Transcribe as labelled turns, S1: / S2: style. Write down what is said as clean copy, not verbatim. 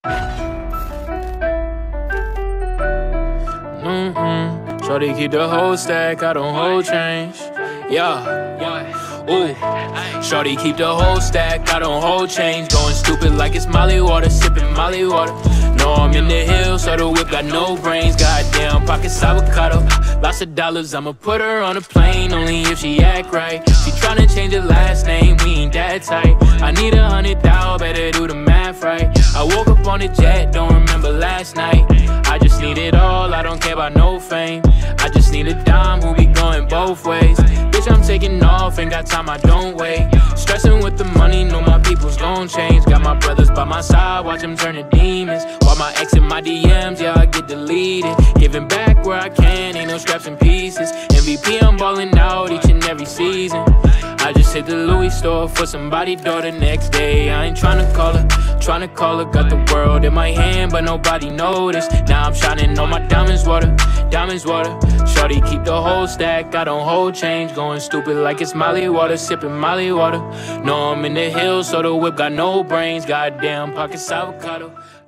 S1: Shorty keep the whole stack, I don't hold change. Yeah. Ooh. Shorty keep the whole stack, I don't hold change. Going stupid like it's Molly water, sipping Molly water. No, I'm in the hills, so the whip got no brains. Goddamn, pockets avocado, lots of dollars, I'ma put her on a plane. Only if she act right. She tryna change her last name, we ain't that tight. I need 100,000, better do the math right. I woke up on a jet, don't remember last night. I just need it all, I don't care about no fame. I just need a dime who be going both ways. Bitch, I'm taking off, ain't got time, I don't wait. Stressing with the money, know my people's gon' change. Got my brothers by my side, watch them turn to demons. While my ex in my DMs, yeah, I get deleted. Giving back where I can, ain't no scraps and pieces. MVP, I'm ballin' out each and every season. I just hit the Louis store for somebody's door the next day. I ain't tryna call her, got the world in my hand, but nobody noticed. Now I'm shining on my diamonds water, diamonds water. Shorty keep the whole stack, I don't hold change. Going stupid like it's Molly water, sipping Molly water. No, I'm in the hills, so the whip got no brains. Goddamn, pockets avocado.